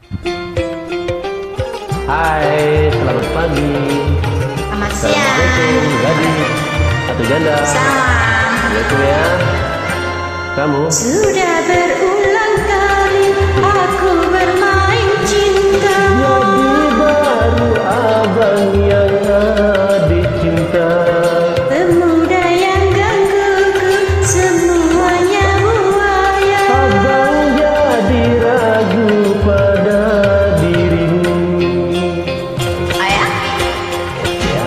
Hai, selamat pagi. Selamat Assalamualaikum, siang. gadis atau janda. Salam. Assalamualaikum ya. Kamu? Sudah berulang kali aku bermain cinta. Jadi baru abang yang adik cinta. Pemuda yang gangguku semuanya buaya. Abang jadi ragu pada dirimu. Ayah, Ya.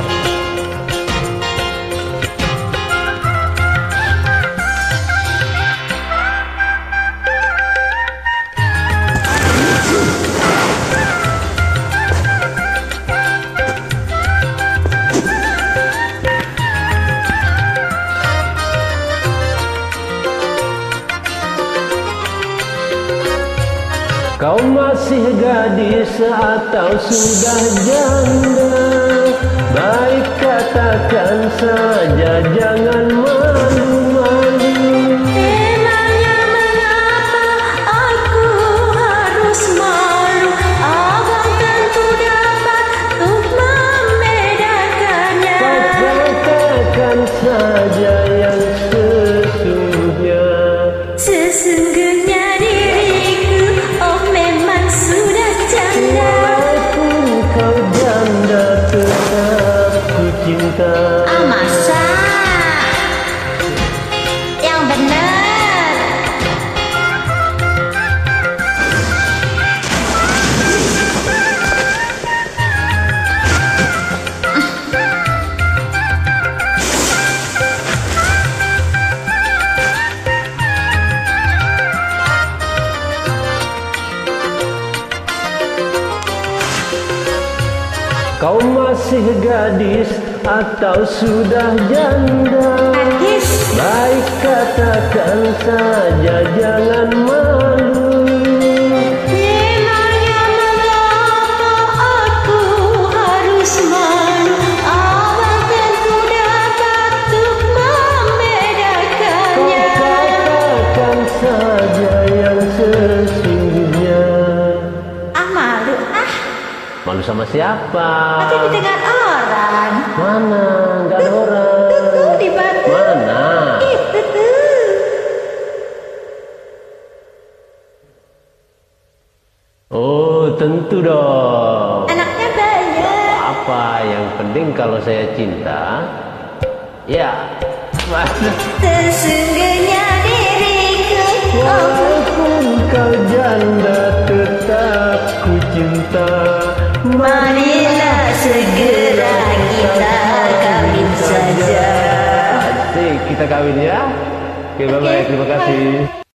Kau masih gadis atau sudah janda? Baik katakan saja, jangan malu-malu. emangnya mengapa aku harus malu? Abang tentu dapat untuk membedakannya. Kau katakan saja yang sesungguhnya. Sesungguhnya diriku, oh memang sudah janda. Walaupun kau janda, tetap ku cinta. Ah masa? Yang benar. Kau masih gadis atau sudah janda? Gadis, Baik katakan saja, jangan malu. memangnya mengapa aku harus malu? Abang tentu dapat untuk Kau membedakannya. katakan saja yang sesungguhnya. Ah malu ah, Malu sama siapa? nanti didengar orang. Mana? Nggak ada orang. Tuh di batu. Mana? Itu tuh. Oh, tentu dong. Anaknya banyak. Apa yang penting kalau saya cinta? Ya. Sesungguhnya diriku, oh Walaupun kau janda, tetap ku cinta. marilah segera kita kawin saja. Asik, kita kawin ya. Oke, bye-bye. Terima kasih.